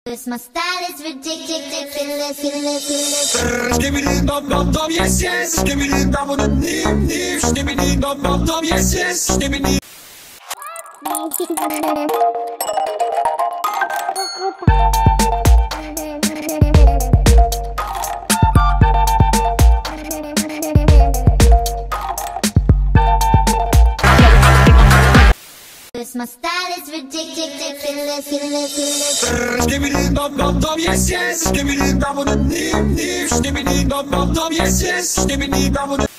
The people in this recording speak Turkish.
My style is ridiculous. Skibbity dum dum dum, yes yes. Skibbity dum dum dim dim. Skibbity dum dum dum, yes yes. Skibbity. My style is ridiculous. Skibbity dum dum dum, yes yes. Skibbity dum dum dim dim. Skibbity dum dum dum, yes yes. Skibbity dum dum.